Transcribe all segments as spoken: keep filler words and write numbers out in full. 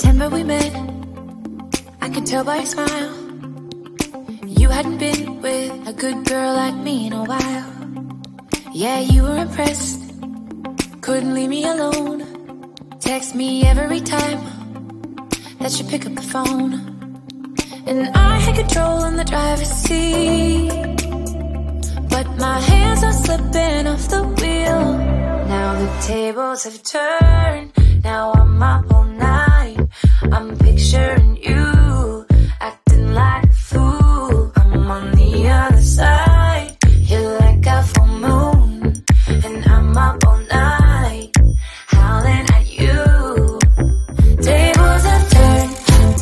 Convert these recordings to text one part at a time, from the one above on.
September we met, I could tell by your smile. You hadn't been with a good girl like me in a while. Yeah, you were impressed, couldn't leave me alone. Text me every time that you pick up the phone. And I had control in the driver's seat, but my hands are slipping off the wheel. Now the tables have turned, now I'm up all night. I'm picturing you, acting like a fool. I'm on the other side, you're like a full moon, and I'm up all night, howling at you. Tables have turned,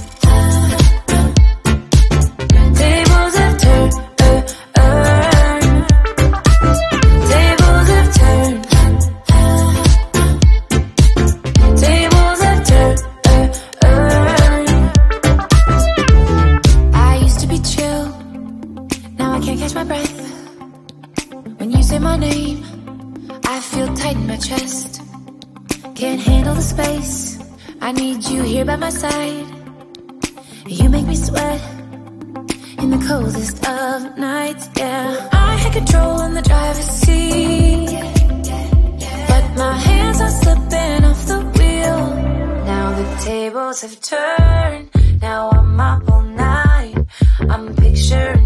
tables have turned, tables have turned, tables have turned. I used to be chill, now I can't catch my breath. When you say my name, I feel tight in my chest. Can't handle the space, I need you here by my side. You make me sweat in the coldest of nights, yeah. I had control in the driver's seat, but my hands are slipping off the wheel. Now the tables have turned, now I'm up all night. I'm picturing